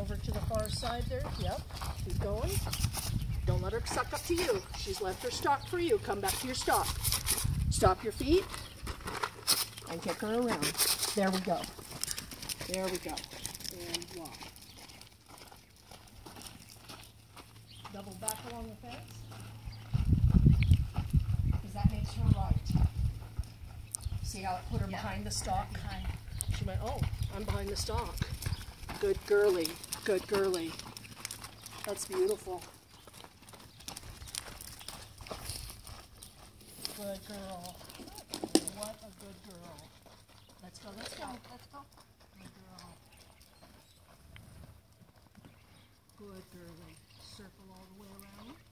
over to the far side there. Yep. Keep going. Don't let her suck up to you. She's left her stalk for you. Come back to your stalk. Stop your feet and kick her around. There we go. There we go. And walk. Double back along the fence. Because that makes her right. See how it put her behind the stalk? She went, oh, I'm behind the stalk. Good girly. Good girly. That's beautiful. Good girl. What a good girl. Let's go, let's go, let's go. Good girl. Good girly. Circle all the way around.